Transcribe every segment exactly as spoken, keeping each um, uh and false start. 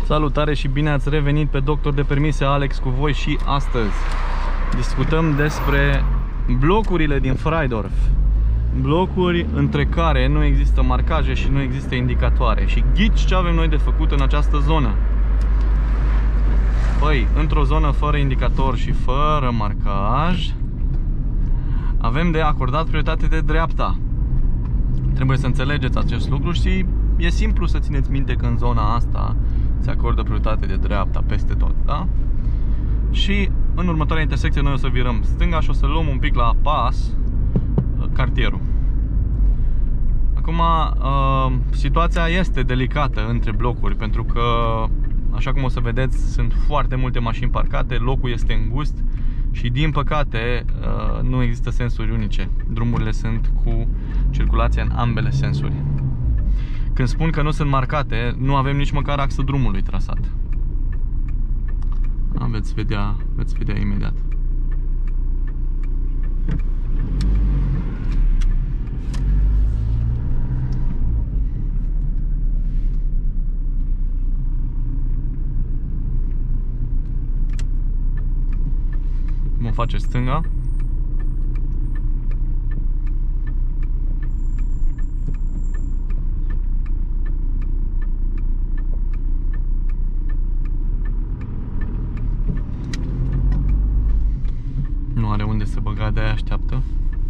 Salutare și bine ați revenit pe Doctor de Permise Alex cu voi și astăzi discutăm despre blocurile din Freidorf. Blocuri între care nu există marcaje și nu există indicatoare. Și ghici ce avem noi de făcut în această zonă? Păi, într-o zonă fără indicator și fără marcaj avem de acordat prioritate de dreapta. Trebuie să înțelegeți acest lucru și e simplu să țineți minte că în zona asta se acordă prioritate de dreapta peste tot, da? Și în următoarea intersecție noi o să virăm stânga și o să luăm un pic la pas cartierul. Acum, situația este delicată între blocuri, pentru că, așa cum o să vedeți, sunt foarte multe mașini parcate, locul este îngust și, din păcate, nu există sensuri unice. Drumurile sunt cu circulație în ambele sensuri. Când spun că nu sunt marcate, nu avem nici măcar axul drumului trasat. A, veți vedea, veți vedea imediat. Vom face stânga. Nu are unde să băga, de-aia așteaptă.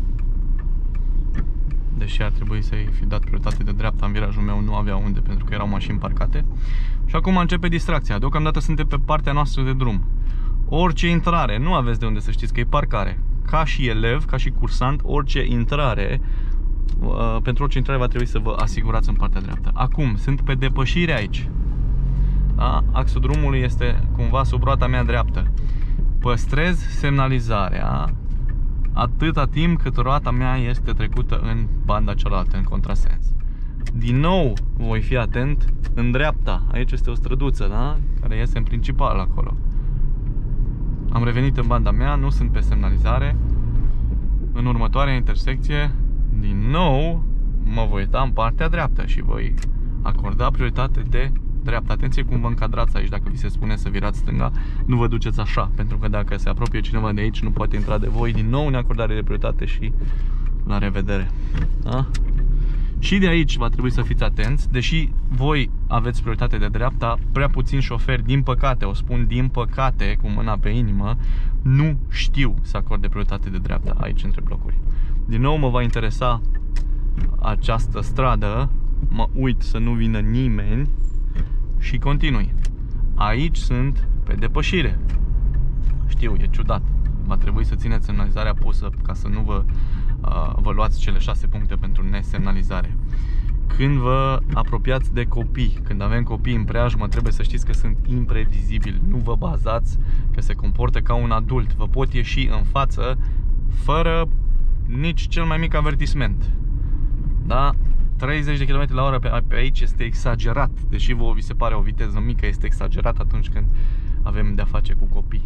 Deși ar trebui să-i fi dat prioritate de dreapta în virajul meu, nu avea unde, pentru că erau mașini parcate. Și acum începe distracția. Deocamdată suntem pe partea noastră de drum. Orice intrare, nu aveți de unde să știți că e parcare. Ca și elev, ca și cursant, orice intrare, pentru orice intrare va trebui să vă asigurați în partea dreaptă. Acum, sunt pe depășire aici. Da? Axul drumului este cumva sub roata mea dreaptă. Păstrez semnalizarea atâta timp cât roata mea este trecută în banda cealaltă, în contrasens. Din nou voi fi atent în dreapta. Aici este o străduță, da? Care iese în principal acolo. Am revenit în banda mea, nu sunt pe semnalizare. În următoarea intersecție, din nou, mă voi uita în partea dreaptă și voi acorda prioritate de dreapta. Atenție cum vă încadrați aici. Dacă vi se spune să virați stânga, nu vă duceți așa, pentru că dacă se apropie cineva de aici, nu poate intra de voi. Din nou, neacordare de prioritate și la revedere, da? Și de aici va trebui să fiți atenți. Deși voi aveți prioritate de dreapta, prea puțini șoferi, din păcate, o spun din păcate, cu mâna pe inimă, nu știu să acorde prioritate de dreapta aici între blocuri. Din nou mă va interesa această stradă. Mă uit să nu vină nimeni și continui. Aici sunt pe depășire. Știu, e ciudat. Va trebui să țineți semnalizarea pusă ca să nu vă, uh, vă luați cele șase puncte pentru nesemnalizare. Când vă apropiați de copii, când avem copii în preajmă, trebuie să știți că sunt imprevizibili. Nu vă bazați că se comportă ca un adult. Vă pot ieși în față fără nici cel mai mic avertisment. Da? treizeci de kilometri la oră pe, pe aici este exagerat. Deși vouă vi se pare o viteză mică, este exagerat atunci când avem de-a face cu copii.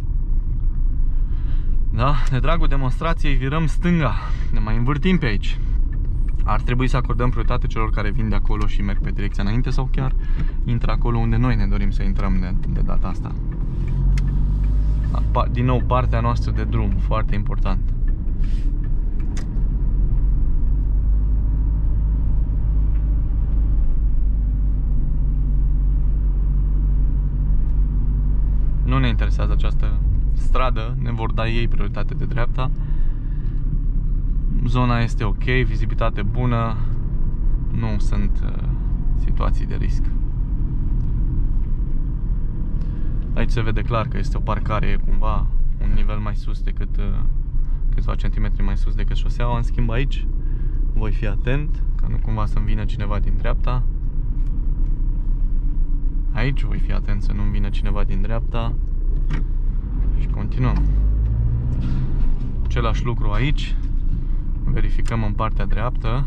Da? De dragul demonstrației virăm stânga. Ne mai învârtim pe aici. Ar trebui să acordăm prioritate celor care vin de acolo și merg pe direcția înainte sau chiar intră acolo unde noi ne dorim să intrăm de, de data asta. Da, din nou, partea noastră de drum, foarte important. Nu ne interesează această stradă, ne vor da ei prioritate de dreapta. Zona este ok, vizibilitate bună, nu sunt uh, situații de risc. Aici se vede clar că este o parcare cumva un nivel mai sus decât uh, câțiva centimetri mai sus decât șoseaua. În schimb aici voi fi atent ca nu cumva să-mi vină cineva din dreapta. Aici voi fi atent să nu-mi vină cineva din dreapta. Și continuăm. Același lucru aici. Verificăm în partea dreaptă.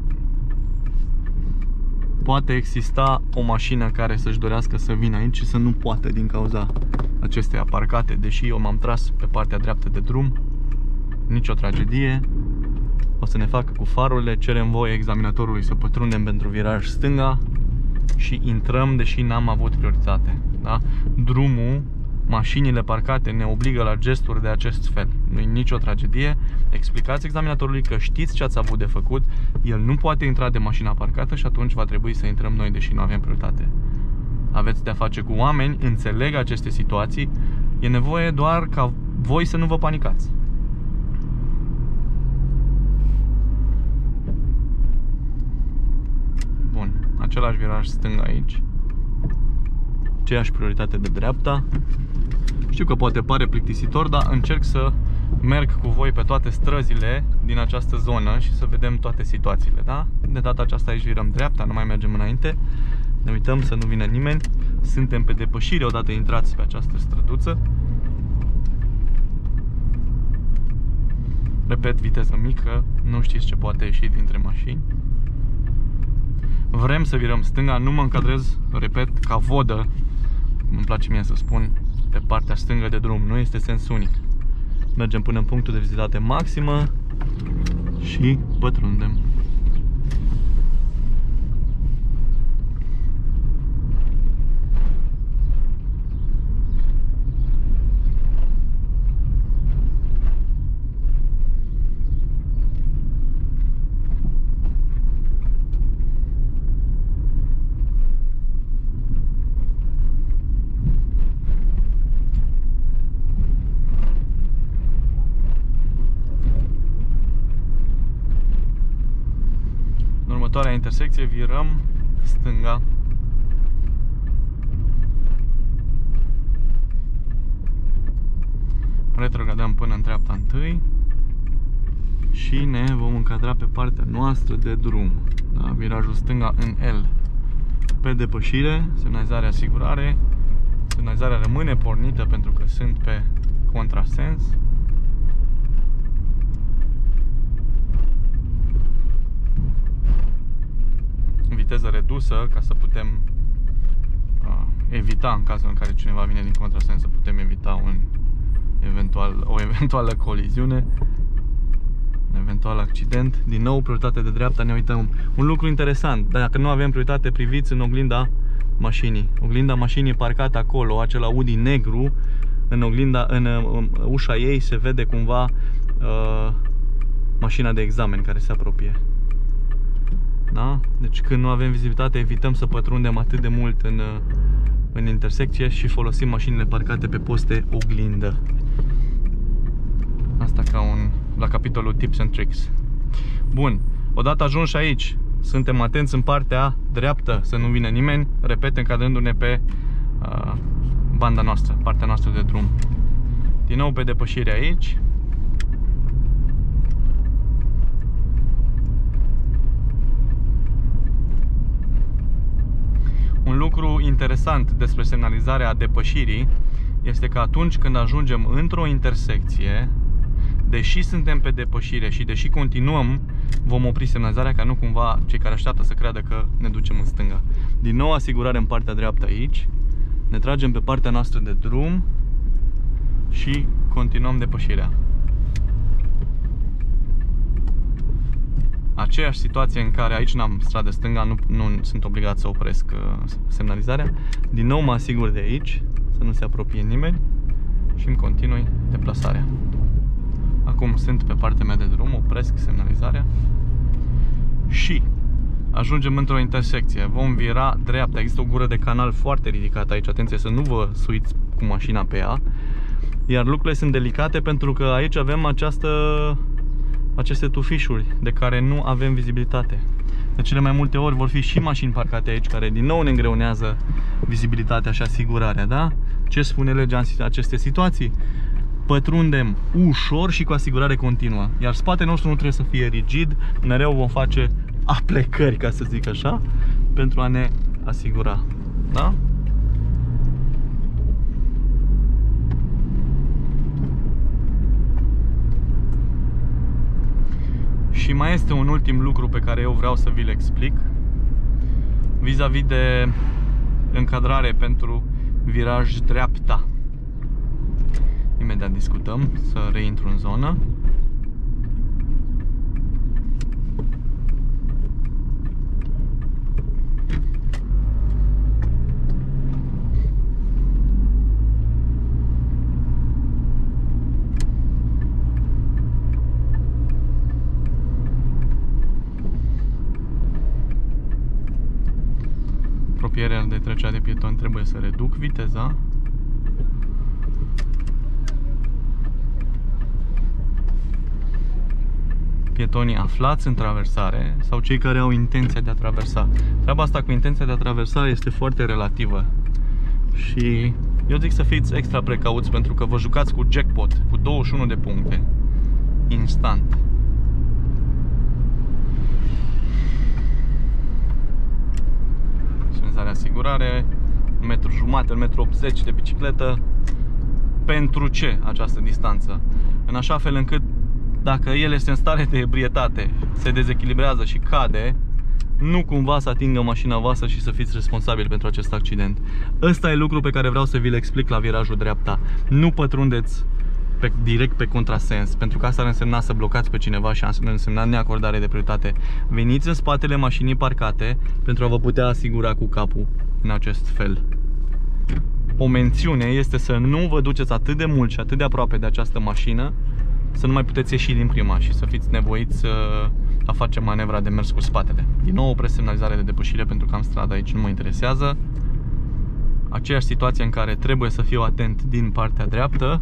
Poate exista o mașină care să-și dorească să vină aici și să nu poată din cauza acesteia parcate. Deși eu m-am tras pe partea dreaptă de drum, nicio tragedie. O să ne facă cu farurile. Cerem voie examinatorului să pătrundem pentru viraj stânga. și intrăm deși n-am avut prioritate, da? Drumul, mașinile parcate ne obligă la gesturi de acest fel. Nu e nicio tragedie. Explicați examinatorului că știți ce ați avut de făcut. El nu poate intra de mașina parcată și atunci va trebui să intrăm noi deși nu avem prioritate. Aveți de-a face cu oameni, înțeleg aceste situații. E nevoie doar ca voi să nu vă panicați. Bun, același viraj stâng aici. Aceeași prioritate de dreapta. Știu că poate pare plictisitor, dar încerc să merg cu voi pe toate străzile din această zonă și să vedem toate situațiile, da? De data aceasta aici virăm dreapta, nu mai mergem înainte. Ne uităm să nu vină nimeni. Suntem pe depășire odată intrați pe această străduță. Repet, viteză mică, nu știți ce poate ieși dintre mașini. Vrem să virăm stânga, nu mă încadrez, repet, ca vodă, îmi place mie să spun, pe partea stângă de drum, nu este sens unic. Mergem până în punctul de vizitate maximă și pătrundem. Următoarea intersecție virăm stânga. Retrogradăm până în dreapta întâi și ne vom încadra pe partea noastră de drum, da? Virajul stânga în L. Pe depășire, semnalizarea asigurare. Semnalizarea rămâne pornită pentru că sunt pe contrasens. Viteză redusă ca să putem uh, evita, în cazul în care cineva vine din contrasens, să putem evita un eventual, o eventuală coliziune, un eventual accident. Din nou, prioritate de dreapta, ne uităm. Un lucru interesant, dacă nu avem prioritate, priviți în oglinda mașinii. Oglinda mașinii parcată acolo, acel Audi negru, în oglinda, în, în ușa ei se vede cumva uh, mașina de examen care se apropie. Da? Deci când nu avem vizibilitate, evităm să pătrundem atât de mult în, în intersecție și folosim mașinile parcate pe poste oglindă. Asta ca un, la capitolul Tips and Tricks. Bun, odată ajunși aici, suntem atenți în partea dreaptă să nu vină nimeni, repet, încadrându-ne pe uh, banda noastră, partea noastră de drum. Din nou pe depășire aici. Un lucru interesant despre semnalizarea depășirii este că atunci când ajungem într-o intersecție, deși suntem pe depășire și deși continuăm, vom opri semnalizarea ca nu cumva cei care așteaptă să creadă că ne ducem în stânga. Din nou asigurare în partea dreaptă aici, ne tragem pe partea noastră de drum și continuăm depășirea. Aceeași situație în care aici n-am stradă stânga, nu, nu sunt obligat să opresc uh, semnalizarea. Din nou mă asigur de aici, să nu se apropie nimeni și îmi continui deplasarea. Acum sunt pe partea mea de drum, opresc semnalizarea și ajungem într-o intersecție. Vom vira dreapta, există o gură de canal foarte ridicată aici, atenție să nu vă suiți cu mașina pe ea. Iar lucrurile sunt delicate pentru că aici avem această... aceste tufișuri de care nu avem vizibilitate. De cele mai multe ori vor fi și mașini parcate aici care din nou ne îngreunează vizibilitatea și asigurarea, da? Ce spune legea în aceste situații? Pătrundem ușor și cu asigurare continuă. Iar spatele nostru nu trebuie să fie rigid, mereu vom face aplecări, ca să zic așa, pentru a ne asigura, da? Și mai este un ultim lucru pe care eu vreau să vi-l explic vis-a-vis de încadrare pentru viraj dreapta. Imediat discutăm, să reintru în zonă. apropierea de trecerea de pietoni trebuie să reduc viteza. Pietonii aflați în traversare sau cei care au intenția de a traversa. Treaba asta cu intenția de a traversa este foarte relativă și eu zic să fiți extra precauți, pentru că vă jucați cu jackpot, cu douăzeci și unu de puncte instant. Semnalizare asigurare, un metru jumate, un metru optzeci de bicicletă. Pentru ce această distanță? În așa fel încât dacă el este în stare de ebrietate, se dezechilibrează și cade, nu cumva să atingă mașina voastră și să fiți responsabili pentru acest accident. Ăsta e lucru pe care vreau să vi-l explic la virajul dreapta. Nu pătrundeți pe, direct pe contrasens, pentru că asta ar însemna să blocați pe cineva și ar însemna neacordare de prioritate. Veniți în spatele mașinii parcate pentru a vă putea asigura cu capul în acest fel. O mențiune este să nu vă duceți atât de mult și atât de aproape de această mașină să nu mai puteți ieși din prima și să fiți nevoiți a face manevra de mers cu spatele. Din nou opresc semnalizare de depășire pentru că am stradă aici, nu mă interesează. Aceeași situație în care trebuie să fiu atent din partea dreaptă.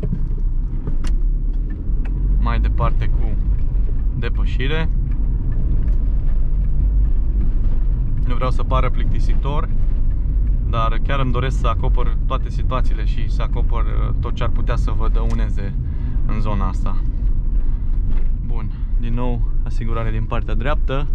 Mai departe cu depășire. Nu vreau să pară plictisitor, dar chiar îmi doresc să acopăr toate situațiile și să acopăr tot ce ar putea să vă dăuneze în zona asta. Bun, din nou asigurare din partea dreaptă.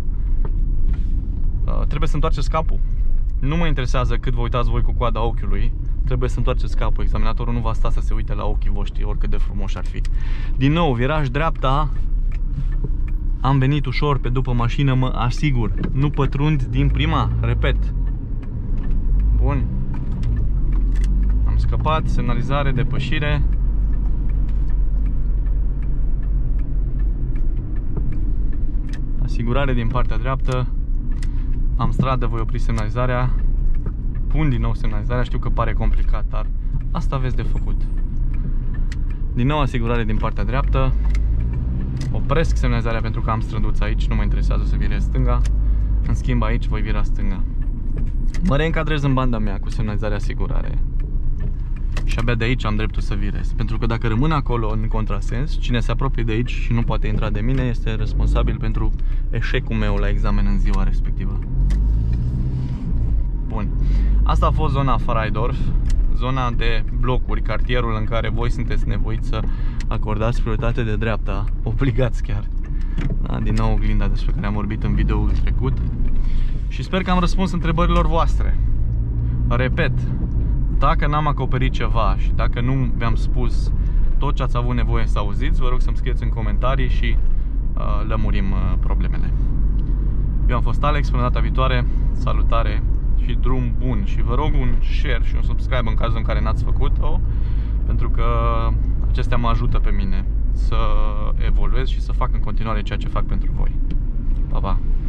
uh, Trebuie să întoarceți capul. Nu mă interesează cât vă uitați voi cu coada ochiului. Trebuie să întoarceți capul. Examinatorul nu va sta să se uite la ochii voștri, oricât de frumos ar fi. Din nou, viraj dreapta. Am venit ușor pe după mașină, mă asigur. Nu pătrund din prima, repet. Bun. Am scăpat, semnalizare, depășire. Asigurare din partea dreaptă. Am stradă, voi opri semnalizarea. Pun din nou semnalizarea, știu că pare complicat, dar asta aveți de făcut. Din nou asigurare din partea dreaptă. Opresc semnalizarea pentru că am străduț aici, nu mă interesează să virez stânga. În schimb aici voi vira stânga. Mă reîncadrez în banda mea cu semnalizarea asigurare. Și abia de aici am dreptul să virez. Pentru că dacă rămân acolo în contrasens, cine se apropie de aici și nu poate intra de mine este responsabil pentru eșecul meu la examen în ziua respectivă. Bun. Asta a fost zona Freidorf, zona de blocuri, cartierul în care voi sunteți nevoiți să acordați prioritate de dreapta, obligați chiar. Da, din nou oglinda despre care am vorbit în videoul trecut. Și sper că am răspuns întrebărilor voastre. Repet, dacă n-am acoperit ceva și dacă nu vi-am spus tot ce ați avut nevoie să auziți, vă rog să-mi scrieți în comentarii și uh, lămurim uh, problemele. Eu am fost Alex, până data viitoare, salutare și drum bun. Și vă rog un share și un subscribe în cazul în care n-ați făcut-o, pentru că acestea mă ajută pe mine să evoluez și să fac în continuare ceea ce fac pentru voi. Pa, pa!